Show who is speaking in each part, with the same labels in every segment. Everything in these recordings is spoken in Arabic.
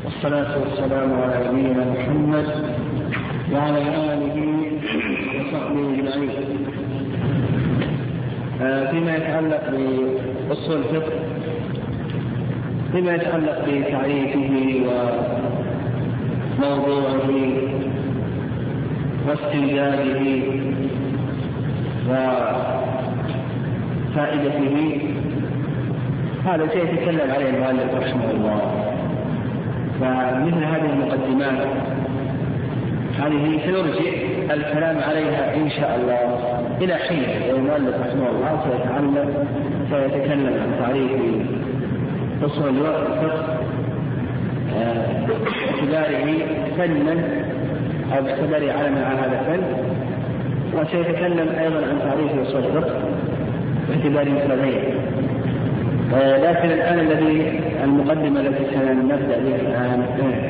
Speaker 1: والصلاة والسلام على نبينا محمد وعلى آله وصحبه أجمعين. فيما يتعلق بأصول الفقه، فيما يتعلق بتعريفه وموضوعه واستنجاده وفائدته، هذا شيء يتكلم عليه المؤلف رحمه الله. فمثل هذه المقدمات هذه سنرجع الكلام عليها إن شاء الله إلى حين المؤلف رحمه الله سيتكلم عن تعريف أصول الفقه باعتباره فنا أو باعتباره علما على هذا الفن، وسيتكلم أيضا عن تعريف أصول الفقه باعتباره مثلين. لكن الآن المقدمة التي سنبدأ بها الآن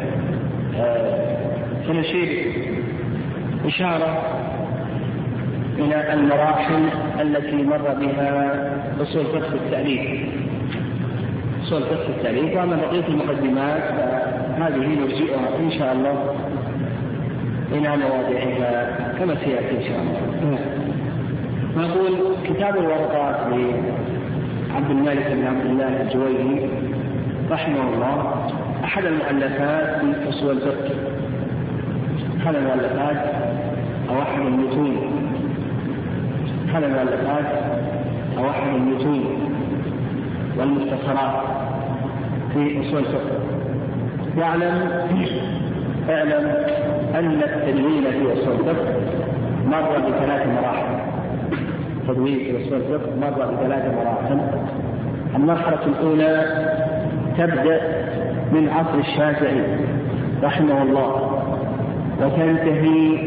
Speaker 1: سنشير إشارة إلى المراحل التي مر بها أصول فقه التأليف، أصول فقه التأليف. وأما بقية المقدمات هذه نرجئها إن شاء الله إلى مواضعها كما سيأتي إن شاء الله. نقول كتاب الورقات عبد الملك بن عبد الله الجويني رحمه الله أحد المؤلفات في أصول الفقه، أحد المؤلفات أو أحد المتون، أحد المؤلفات أو أحد المتون والمختصرات في أصول الفقه. اعلم أن التدوين في أصول الفقه مر بثلاث مراحل. تدوين في أصول الفقه مر بثلاث مراحل. المرحلة الأولى تبدأ من عصر الشافعي رحمه الله وتنتهي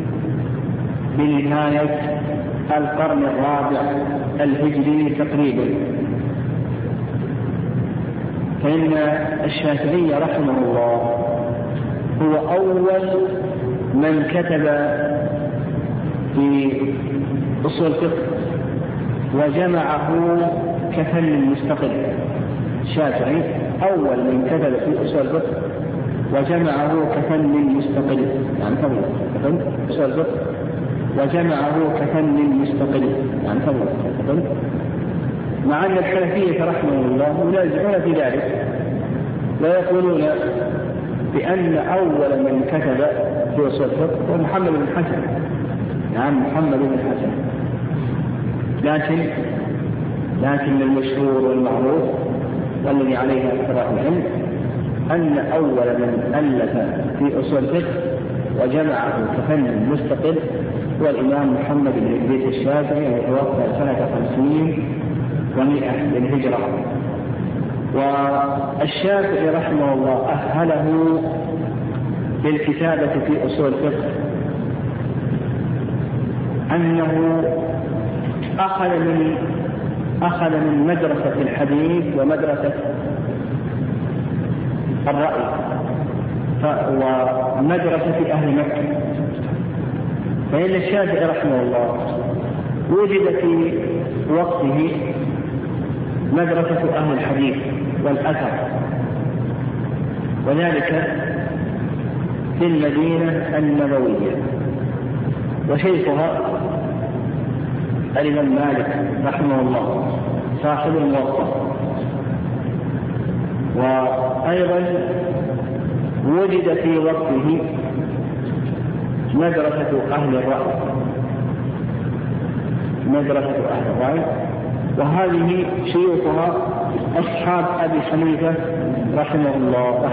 Speaker 1: بنهاية القرن الرابع الهجري تقريبا. فإن الشافعي رحمه الله هو أول من كتب في أصول الفقه وجمعه كفن مستقل. الشافعي أول من كتب في أصول الفقه وجمعه كفن مستقل، يعني كفن أصول الفقه وجمعه كفن مستقل، يعني كفن. مع أن الحنفية رحمه الله ينازعون في ذلك ويقولون بأن أول من كتب في أصول الفقه هو محمد بن حسن، نعم محمد بن حسن. لكن المشهور والمعروف والذي عليه أكثر العلم أن أول من ألف في أصول الفقه وجمعه كفن مستقل هو الإمام محمد بن إدريس الشافعي، وتوفى سنة 500 للهجرة. والشافعي رحمه الله أهله بالكتابة في أصول الفقه أنه أخذ من مدرسة الحديث ومدرسة الرأي ومدرسة أهل مكة. فإن الشافعي رحمه الله وجد في وقته مدرسة أهل الحديث والأثر، وذلك في المدينة النبوية. وشيخها الإمام مالك رحمه الله صاحب الموطأ. وأيضا وجد في وقته مدرسة أهل الرأي، وهذه شيوخها أصحاب أبي حنيفة رحمه الله.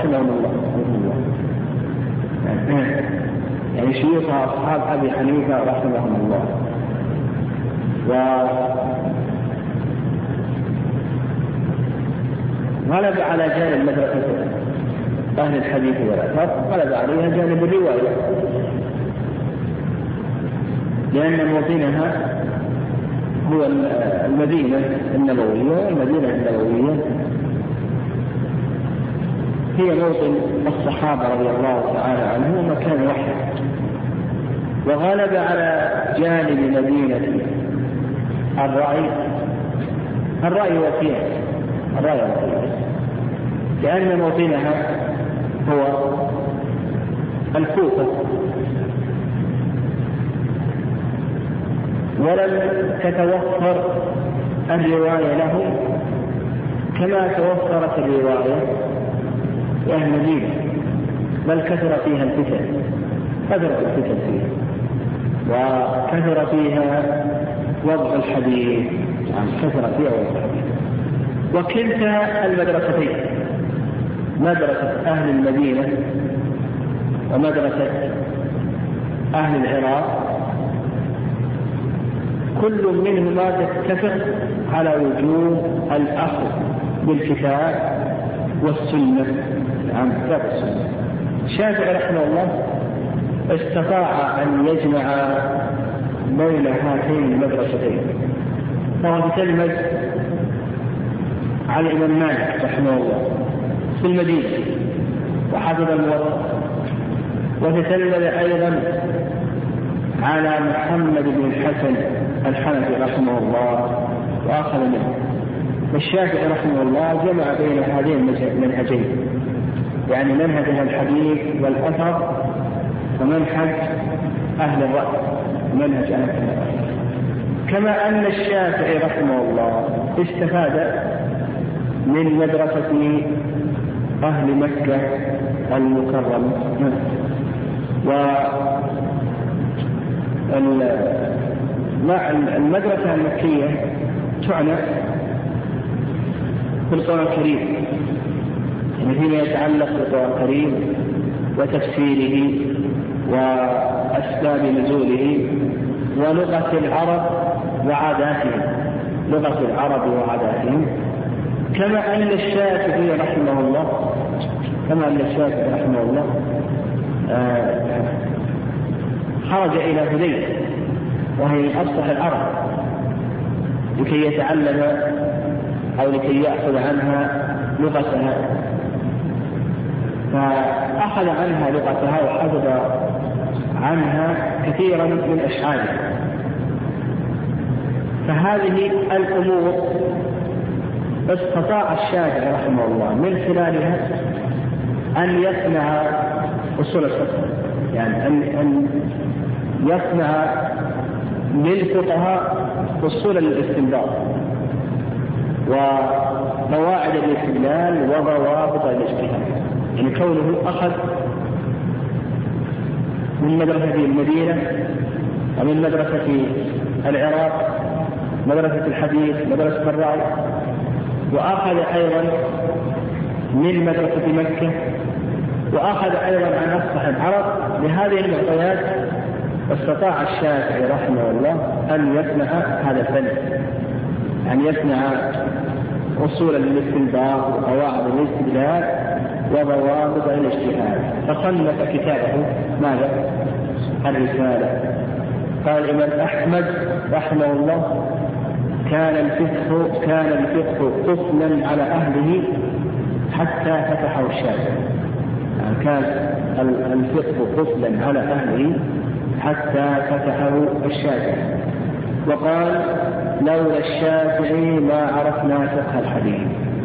Speaker 1: يعني شيوخها أصحاب أبي حنيفة رحمه الله. وغلب على جانب مدرسة أهل الحديث والأثر، غلب عليها جانب الرواية، لأن موطنها هو المدينة النبوية. والمدينة النبوية هي موطن الصحابة رضي الله تعالى عنهم ومكان واحد. وغلب على جانب مدينة الرأي والقياس، لأن موطنها هو الكوفة، ولم تتوفر الرواية له كما توفرت الرواية في أهل المدينة، بل كثر فيها الفتن، كثرت الفتن فيها، وكثر فيها وضع الحديث، كثر فيها وضع الحديث. وكلتا المدرستين، مدرسة أهل المدينة ومدرسة أهل العراق، كل منهما تتفق على وجوب الأخذ بالكتاب والسنة، عن كتاب السنة. الشافعي رحمه الله استطاع أن يجمع بين هاتين المدرستين، فهو تتلمذ على الإمام مالك رحمه الله في المدينة وحفظ الموطأ، وتتلمذ أيضا على محمد بن الحسن الحنفي رحمه الله وأخذ منه. الشافعي رحمه الله جمع بين هذين المنهجين، يعني منهج الحديث والأثر ومنهج أهل الرأي، منهج أهل الرأي. كما أن الشافعي رحمه الله استفاد من مدرسة أهل مكة المكرمة، والمدرسة المكية تعنى في القرآن الكريم، يعني فيما يتعلق بالقرآن الكريم وتفسيره وأسباب نزوله ولغة العرب وعاداتهم، لغة العرب وعاداتهم. كما أن الشافعي رحمه الله خرج إلى هذيل وهي من أفصح العرب لكي يتعلم أو لكي يأخذ عنها لغتها، فأخذ عنها لغتها وحفظ عنها كثيرا من أشعارها. فهذه الأمور استطاع الشافعي رحمه الله من خلالها أن يصنع أصول الفقه، يعني أن يصنع للفقهاء أصول الاستنباط وقواعد الاستدلال وضوابط الاجتهاد. يعني كونه أخذ من مدرسة المدينة ومن مدرسة العراق، مدرسة الحديث، مدرسة الرأي، وأخذ أيضا من مدرسة مكة، وأخذ أيضا عن أفصح العرب. لهذه المعطيات استطاع الشافعي رحمه الله أن يصنع هذا الفن، أن يصنع أصول الاستنباط وقواعد الاستدلال وضوابط الاجتهاد. فصنف كتابه ماذا؟ الرسالة. قال الإمام أحمد رحمه الله كان الفقه قفلا على أهله حتى فتحه الشافعي، يعني كان الفقه قفلا على أهله حتى فتحه الشافعي. وقال لولا الشافعي ما عرفنا فقه الحديث.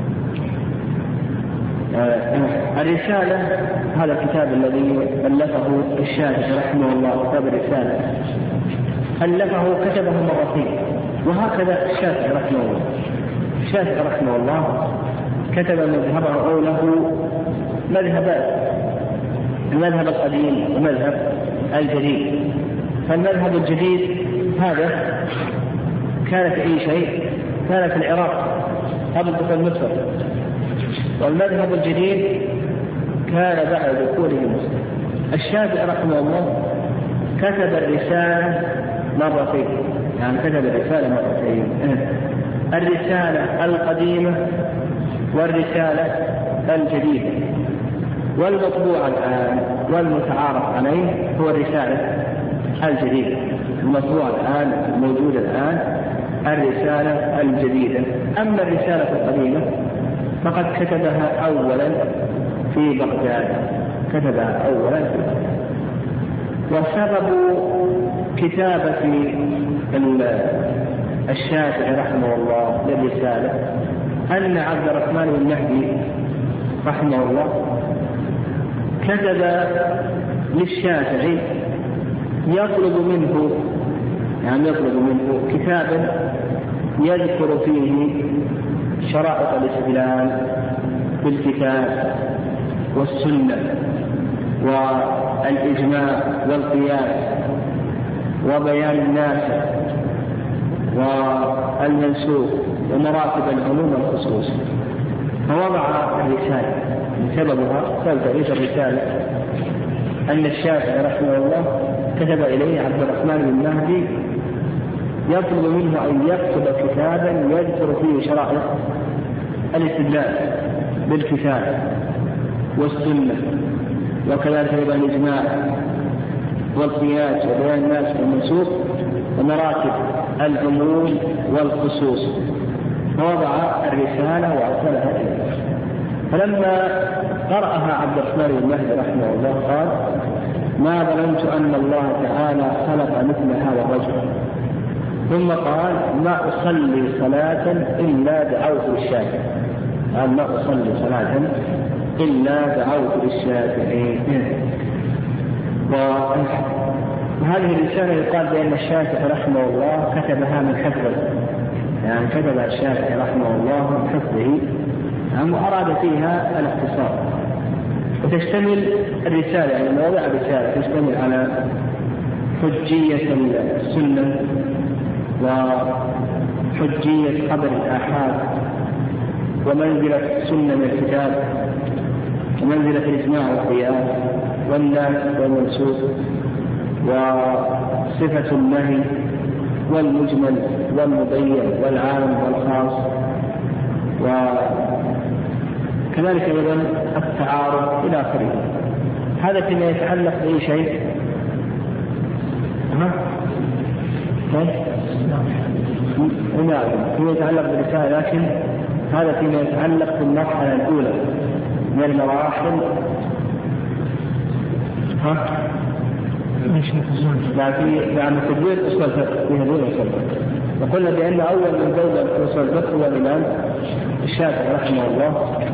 Speaker 1: الرسالة هذا الكتاب الذي ألفه الشافعي رحمه الله، كتاب الرسالة ألفه كتبه مرتين، وهكذا الشافعي رحمه الله. الشافعي رحمه الله كتب مذهبه أو له مذهبات، المذهب القديم ومذهب الجديد. فالمذهب الجديد هذا كان في أي شيء؟ كان في العراق قبل دخول مصر، والمذهب الجديد كان بعد دخوله مصر. الشافعي رحمه الله كتب الرسالة مرتين، يعني كتب الرسالة مرتين، الرسالة القديمة والرسالة الجديدة. والمطبوع الآن والمتعارف عليه هو الرسالة الجديدة، المطبوع الآن الموجود الآن الرسالة الجديدة. أما الرسالة القديمة فقد كتبها أولا في بغداد، وسبب كتابة الشافعي رحمه الله للرسالة أن عبد الرحمن بن مهدي رحمه الله كتب للشافعي يطلب منه كتابا يذكر فيه شرائط الاستدلال بالكتاب والسنة والإجماع والقياس وبيان الناسخ والمنسوخ ومراتب العموم والخصوص. فوضع الرسالة سببها تاريخ الرسالة أن الشافعي رحمه الله كتب إليه عبد الرحمن بن مهدي يطلب منه أن يكتب كتابا يذكر فيه شرائط الاستدلال بالكتاب والسنة وكذلك أيضا الإجماع والقياس وبيان الناسخ والمنسوخ ومراتب العموم والخصوص. فوضع الرسالة وأرسلها إليه. فلما قرأها عبد الرحمن بن مهدي رحمه الله قال: ما ظننت أن الله تعالى خلق مثل هذا الرجل. ثم قال: ما أصلي صلاة إلا دعوت للشافعي. قال: ما أصلي صلاة إلا دعوت للشافعي. وهذه الرسالة يقال بأن الشافعي رحمه الله كتبها من حفظه، يعني كتب الشافعي رحمه الله من حفظه، وأراد فيها الاختصار. وتشتمل الرسالة، يعني مواضيع الرسالة تشتمل على حجية السنة وحجية خبر الآحاد ومنزلة السنة من الكتاب ومنزلة الإجماع والقياس والناسخ والمنسوخ وصفة النهي والمجمل والمبين والعام والخاص، وكذلك أيضا التعارض إلى آخره. هذا فيما يتعلق بأي شيء. فيما يتعلق بالرسالة، لكن هذا فيما يتعلق بالمرحلة الأولى من المراحل. يعني تدوير أصول الفقه في هذه الأصول. وقلنا بأن أول من دون أصول الفقه هو الإمام الشافعي رحمه الله.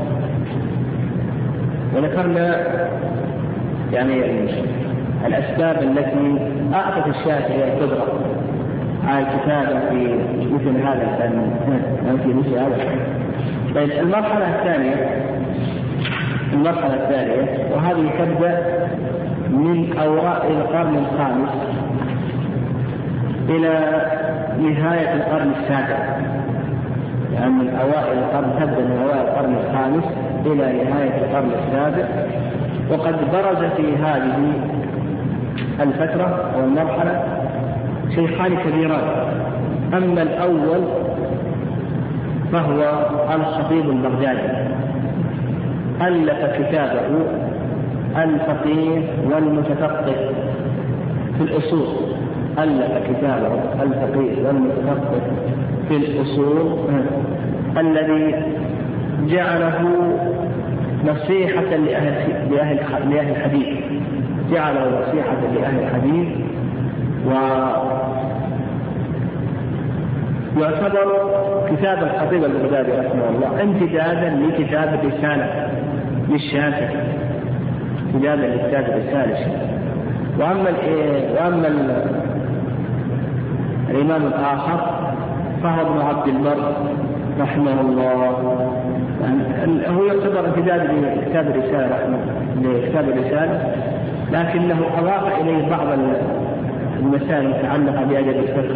Speaker 1: وذكرنا يعني الأسباب التي أعطت الشافعي القدرة على الكتابة في مثل هذا الفن. طيب المرحلة الثانية وهذه تبدأ من أوائل القرن الخامس إلى نهاية القرن السابع، يعني من أوائل القرن تبدأ من أوائل القرن الخامس إلى نهاية القرن السابع. وقد برز في هذه الفترة والمرحلة شيخان كبيران. أما الأول فهو الخطيب البغدادي، ألف كتابه الفقيه والمتفقه في الأصول. ألف كتابه الفقيه والمتفقه في الأصول الذي جعله نصيحة لأهل الحديث، جعله نصيحة لأهل الحديث، ويعتبر كتاب الخطيب البغدادي رحمه الله امتدادا لكتاب الرسالة للشافعي، امتدادا لكتاب الرسالة. وأما الإمام الآخر فهو ابن عبد البر رحمه الله، يعني هو يعتبر امتداد لكتاب الرسالة، لكنه أضاف إليه بعض المسائل المتعلقة بأدب الفقه.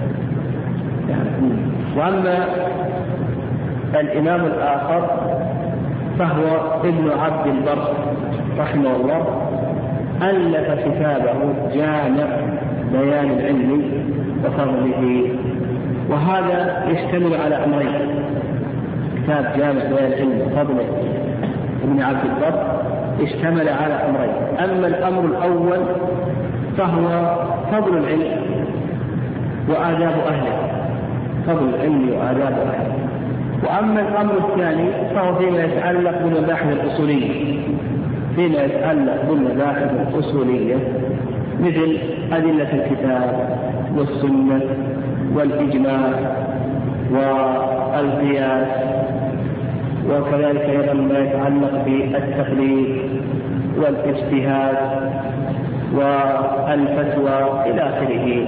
Speaker 1: وأما الإمام الآخر فهو ابن عبد البر رحمه الله، ألف كتابه جامع بيان العلم وفضله. وهذا يشتمل على أمرين: كتاب جامع بيان العلم وفضله ابن عبد البر اشتمل على أمرين. أما الأمر الأول فهو فضل العلم وآداب أهله، فضل العلم وآداب أهله. وأما الأمر الثاني فهو فيما يتعلق بالمباحث الأصولية، مثل أدلة الكتاب والسنة والإجماع والقياس وكذلك أيضا ما يتعلق بالتقليد والاجتهاد والفتوى إلى آخره.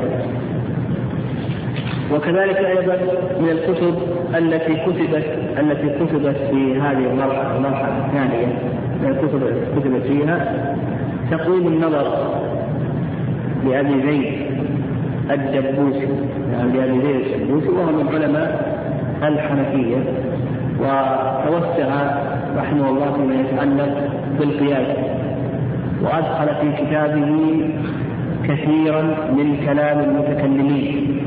Speaker 1: وكذلك أيضا من الكتب التي كتبت في هذه المرحلة الثانية من الكتب التي كتبت فيها تقويم النظر لأبي زيد الجبوسي، وهو من علماء الحنفية، وتوسع رحمه الله فيما يتعلق بالقياس، وأدخل في كتابه كثيرا من كلام المتكلمين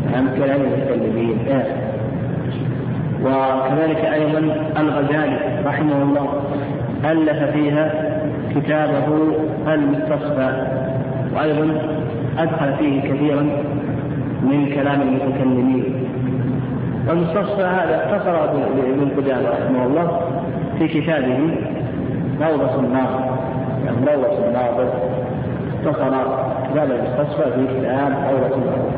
Speaker 1: وكذلك أيضا الغزالي رحمه الله ألف فيها كتابه المستصفى، وأيضا أدخل فيه كثيرا من كلام المتكلمين. والمستصفى هذا اختصر ابن قدامة رحمه الله في كتابه روضة الناظر، اختصر كتاب المستصفى في كتاب روضة الناظر.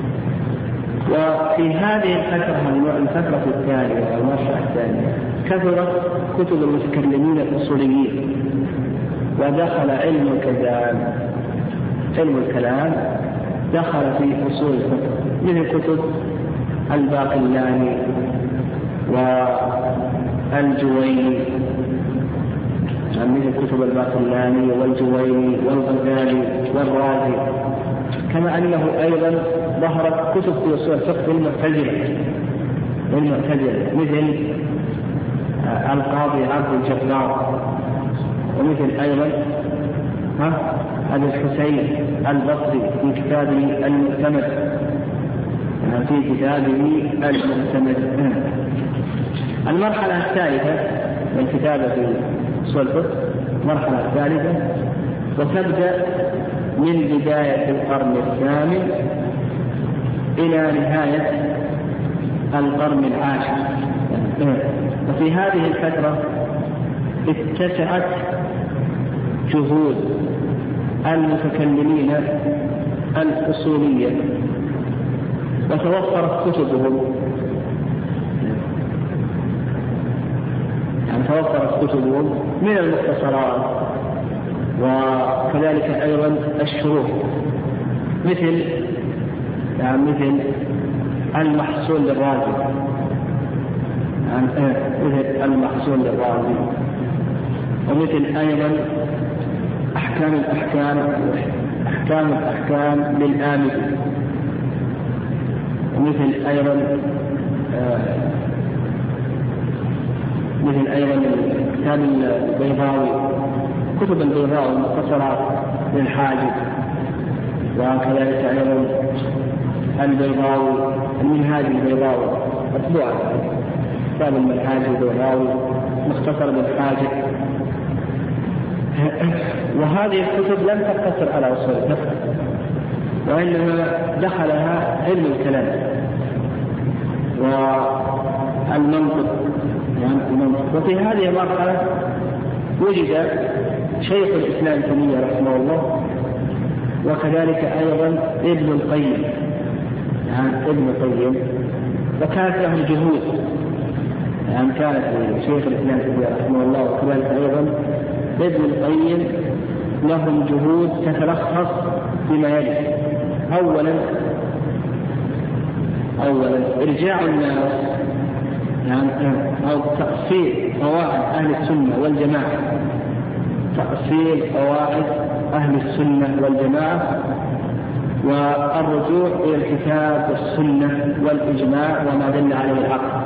Speaker 1: وفي هذه الفترة الثانية والمرحلة الثانية كثرت كتب المتكلمين الأصوليين، ودخل علم الكلام دخل في أصول الفقه مثل كتب الباقلاني والجويني، والجويني والغزالي والرازي، كما أنه أيضا ظهرت كتب في أصول الفقه للمعتزلة مثل القاضي عبد الجبار، ومثل أيضا أبي الحسين البصري في كتابه المعتمد. المرحلة الثالثة من كتابة أصول الفقه المرحلة الثالثة، وتبدأ من بداية القرن الثامن إلى نهاية القرن العاشر. وفي هذه الفترة اتسعت جهود المتكلمين الأصولية، وتوفرت كتبهم، من المختصرات، وكذلك أيضا الشروح مثل المحصول للرازي، ومثل أيضا أحكام الأحكام للآمدي، ومثل أيضا كتاب البيضاوي، كتب البيضاوي المختصرات للحاجب، وكذلك أيضا البيضاوي المنهاج البيضاوي مطبوع، كتاب المنهاج البيضاوي مختصر بالحاجب. وهذه الكتب لم تقتصر على أصول الفقه، وإنما دخلها علم الكلام والمنطق. وفي هذه المرحلة وجد شيخ الإسلام تيمية رحمه الله، وكذلك أيضا ابن القيم، وكانت لهم جهود، كانت شيخ الإسلام تيمية رحمه الله وكذلك أيضا ابن القيم لهم جهود تتلخص فيما يلي: أولا إرجاع الناس أو تأصيل قواعد أهل السنة والجماعة، والرجوع إلى الكتاب والسنة والإجماع وما دل عليه العقل.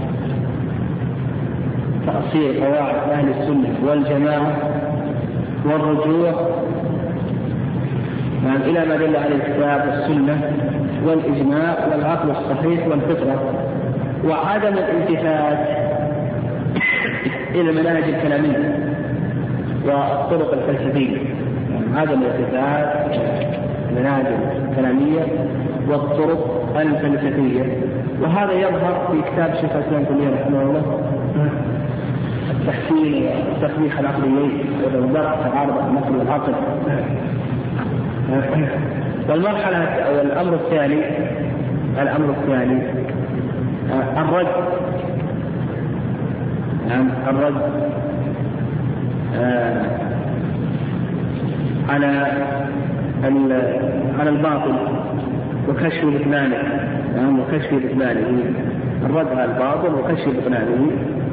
Speaker 1: تأصيل قواعد أهل السنة والجماعة والرجوع إلى ما دل عليه الكتاب والسنة والإجماع والعقل الصحيح والفطرة، وعدم الالتفات إلى المناهج الكلامية والطرق الفلسفية، عدم الالتفات المناهج الكلامية والطرق الفلسفية. وهذا يظهر في كتاب شيخ الإسلام تيمية رحمه الله التحسين والتخليق العقليين والوضع تعارض النقل والعقل. والمرحلة أو الأمر الثاني يعني الرد على الباطل وكشف بطلانه، يعني وكشف بطلانه، الرد على الباطل وكشف بطلانه.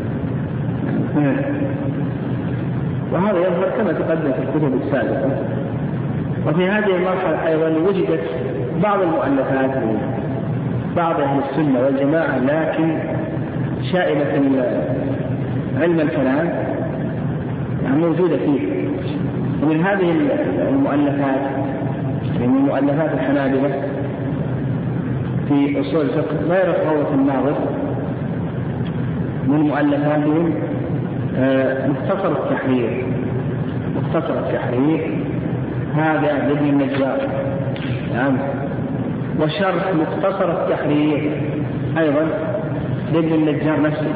Speaker 1: وهذا يظهر كما تقدم في الكتب السابقة. وفي هذه المرحلة أيضا وجدت بعض المؤلفات من بعض أهل السنة والجماعة، لكن شائبة علم الكلام يعني موجودة فيه. ومن هذه المؤلفات من مؤلفات الحنابلة في أصول الفقه غير قوة الناظر، من مؤلفاتهم مختصر التحرير. مختصر التحرير هذا لابن النجار، نعم. وشرح مختصر التحرير أيضا لابن النجار نفسه.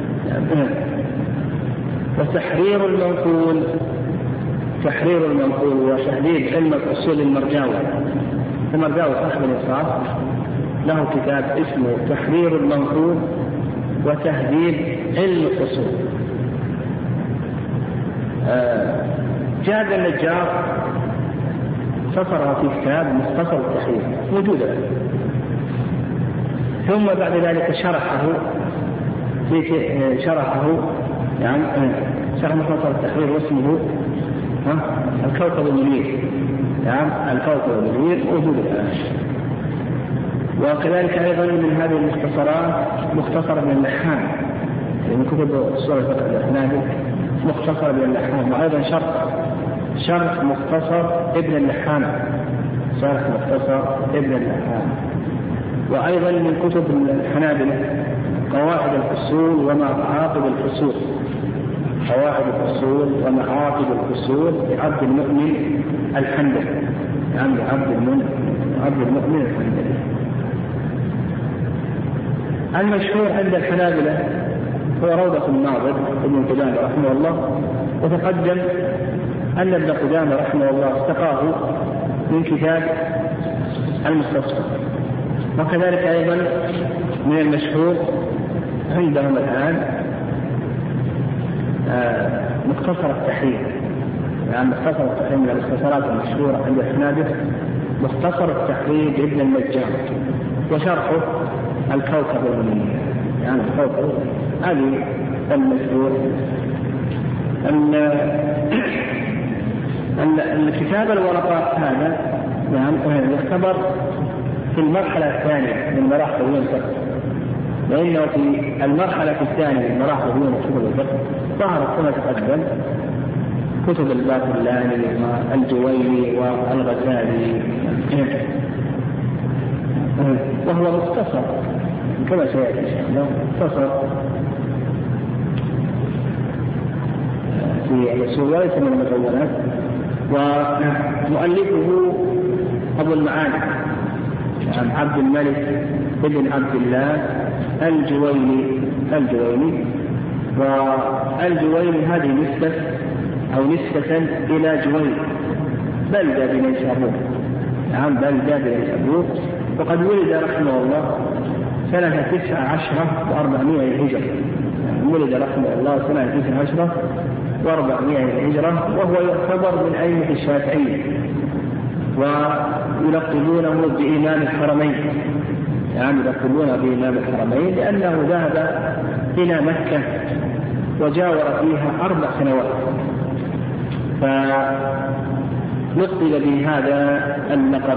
Speaker 1: وتحرير المنقول، تحرير المنقول وتحديد علم الأصول المرجاوي صاحب الإنصاف له كتاب اسمه تحرير المنقول وتهذيب علم الأصول. جاد النجار اختصرها في كتاب مختصر التحرير موجودة، ثم بعد ذلك شرحه يعني شرح مختصر التحرير واسمه الكوكب المنير، يعني الكوكب المنير موجود الآن. وكذلك أيضا من هذه المختصرات مختصر ابن اللحام، من كتب أصول الفقه الحنابلة مختصر ابن اللحام، وأيضا شرح مختصر ابن اللحام، شرح مختصر ابن اللحام. وأيضا من كتب الحنابلة قواعد الفصول ومعاقب الفصول، قواعد الفصول ومعاقب الفصول لعبد المؤمن الحنبلي، يعني عبد المؤمن الحنبلي. المشهور عند الحنابلة هو روضة الناظر ابن قدامة رحمه الله. وتقدم أن ابن قدامة رحمه الله استقاه من كتاب المستصفى. وكذلك أيضا من المشهور عندهم الآن مختصر التحرير، يعني مختصر التحرير من المختصرات المشهورة عند الحنابلة مختصر التحرير لابن النجار، وشرحه الكوكب المنير، يعني الكوكب. هذه المشهور. الكتاب الورقات هذا يعني يعتبر في المرحلة الثانية من مراحل الفقه، لأنه في المرحلة الثانية من مراحل كتب الفقه ظهرت كما تقدم كتب الباقلاني والجويني والغزالي، وهو مختصر كما سيأتي إن شاء الله، مختصر في الأصول وليس من المطولات. ومؤلفه أبو المعالي عن عبد الملك بن عبد الله الجويني. والجويني هذه نسبة إلى جوين بلدة بنيسابور، نعم بلدة بنيسابور. وقد ولد رحمه الله سنة 19 و400 الهجرة، ولد رحمه الله سنة 19 و400 الهجرة، وهو يعتبر من أئمة الشافعية، ويلقبونه بإمام الحرمين، يعني يلقبونه بإمام الحرمين لأنه ذهب إلى مكة وجاور فيها 4 سنوات، فنقل بهذا اللقب.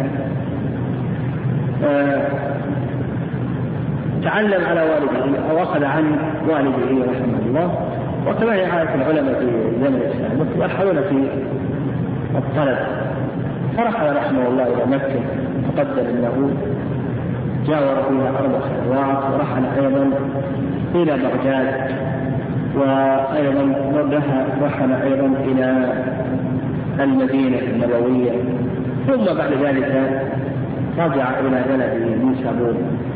Speaker 1: تعلم على والده أو أخذ عن والده رحمه الله، وكما هي عادة العلماء في زمن الإسلام يرحلون في الطلب. فرحل رحمه الله إلى مكة، تقدم أنه جاور فيها 4 سنوات، ورحل أيضا إلى بغداد، وأيضا رحل أيضا إلى المدينة النبوية، ثم بعد ذلك رجع إلى بلده نيسابور،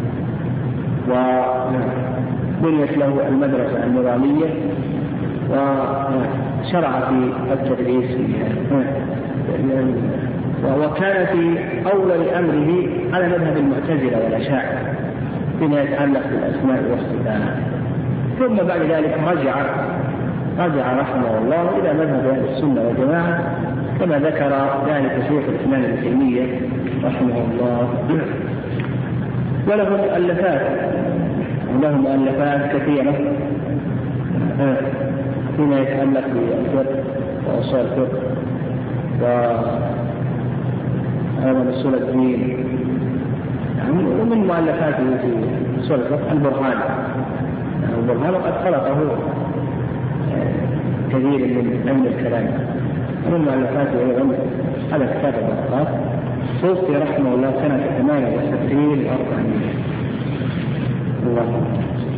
Speaker 1: وبنيت له المدرسة النظامية، وشرع في التدريس وكان في أول أمره على مذهب المعتزلة والأشاعرة فيما يتعلق بالأسماء والصفات. ثم بعد ذلك رجع رحمه الله إلى مذهب أهل السنة والجماعة كما ذكر ذلك شيخ الإسلام ابن تيمية رحمه الله. وله مؤلفات كثيرة فيما يتعلق بالفقه وأصول الفقه وأيضا أصول الدين، ومن مؤلفاته في أصول الفقه البرهان وقد خلقه كثير من علم الكلام. ومن مؤلفاته أيضا هذا كتاب الطبقات، توفي رحمه الله سنة 68 و400. الله